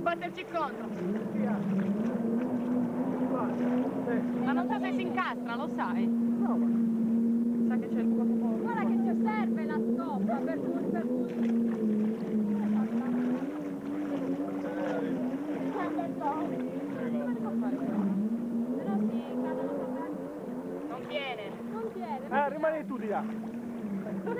batterci contro. Ma non so se si incastra, lo sai? No, ma... Sa che c'è il buco. Guarda che ci serve la stoppa per tutti, per tutti. Non viene. Non viene. Rimani tu di là. Non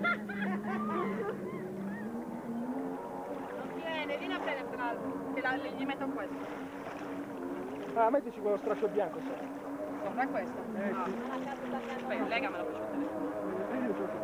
viene, vieni a prendere l'altro. Che gli metto questo. Mettici quello straccio bianco, sai. Sopra questo? Sì. Aspetta, legamelo per vedere.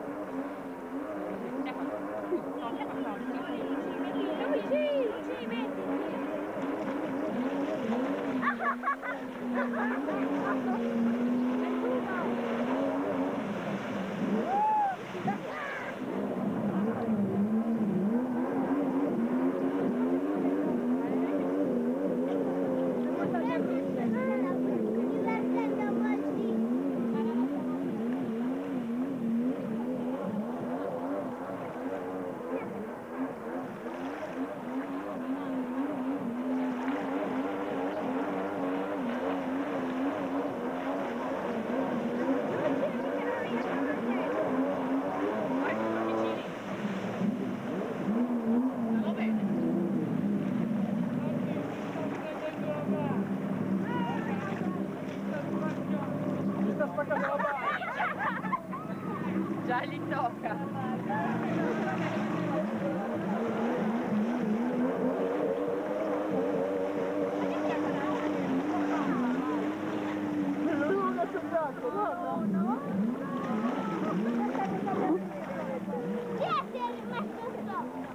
Già gli tocca. Chi è che è rimasto sopra?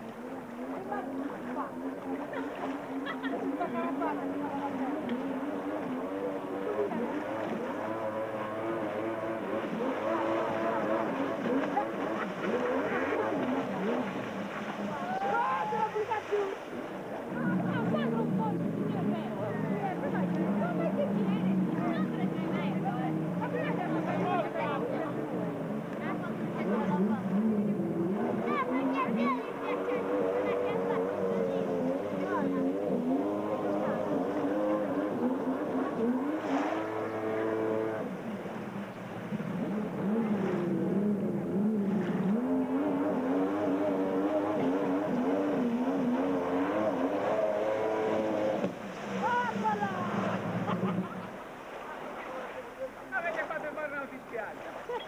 Avete fatto il burnout in spiaggia.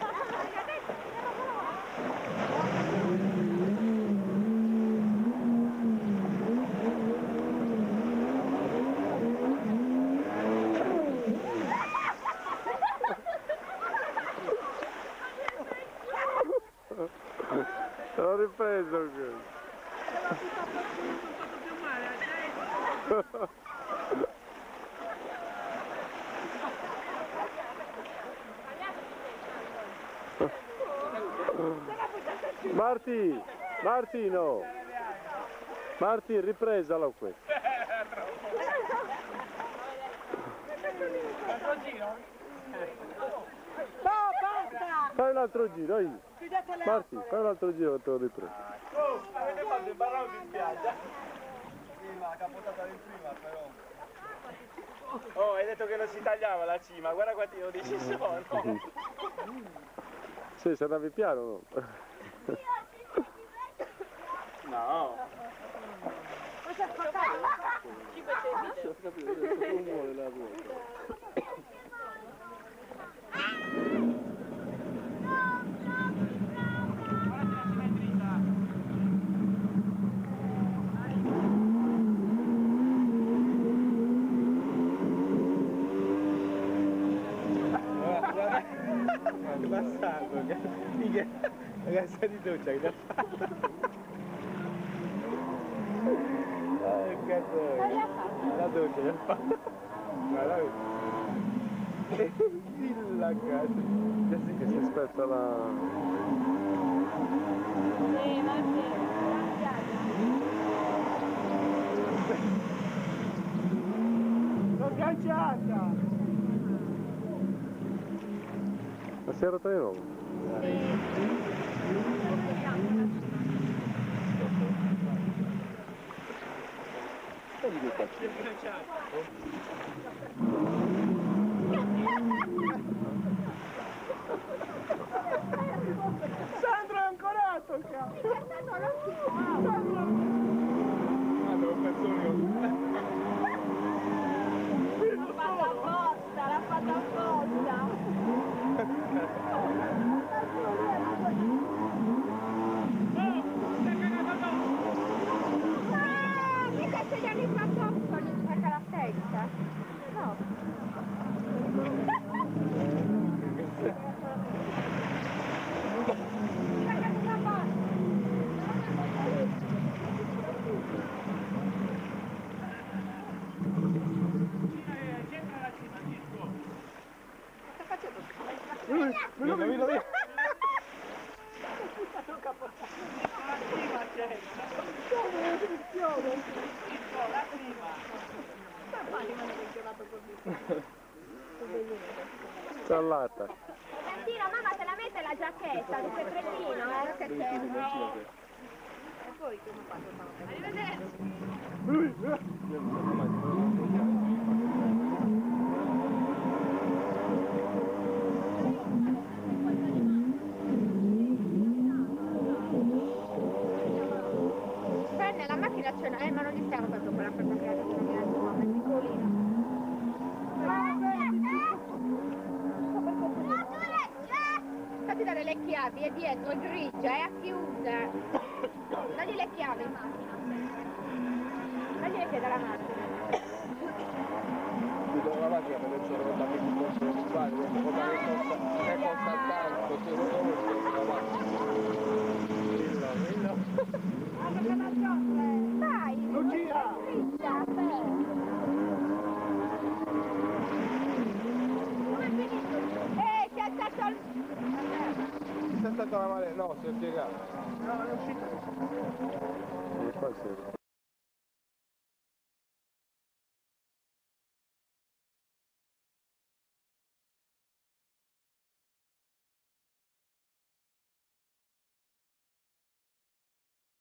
L'ho ripreso qui. Martino! Marti, ripresalo qui. Altro giro? No, basta! Fai un altro giro, io. Marti, fai un altro giro che te lo ripreso. Avete fatto il burnout in spiaggia? Sì, ma la capotata di prima però. Oh, hai detto che non si tagliava la cima, guarda quanti nodi ci sono. Sì, se andavi piano no? No. Ma c'è spaccato? Ci faccio il video. Non vuole la ruota. Che bastardo, che ragazza di doccia che l'ha fatto. Che cazzo è? La doccia che l'ha fatto. Guarda, la cazzo. Che sì che si spezza la... Sì, ma sì. L'ho agganciata! Ma si è rotta di nuovo? Vedi che cazzo. Sandro è ancorato, cazzo! Guarda, un pezzone. L'ha fatta apposta! Che cazzo gli hanno fatto apposta? Gli spacca la testa? No! Vedi. Ciallata. Santino, mamma te la mette la giacchetta, il secretino, che c'è. E poi come faccio? Arrivederci! Nella macchina c'è una... ma non gli stiamo facendo quella cosa che ha detto una piccolina. Fatti dare le chiavi, è dietro, è grigia, è a chiusa. Dagli le chiavi in macchina. Dagli le chiavi alla macchina. La macchina per adesso roba che ti possono fare, roba che costa tanto, se lo conosci la macchina. Dai, non gira! Come è finito? Si è alzato il... Si è stata la male, no, si è piegato. No, è uscito. E poi si è...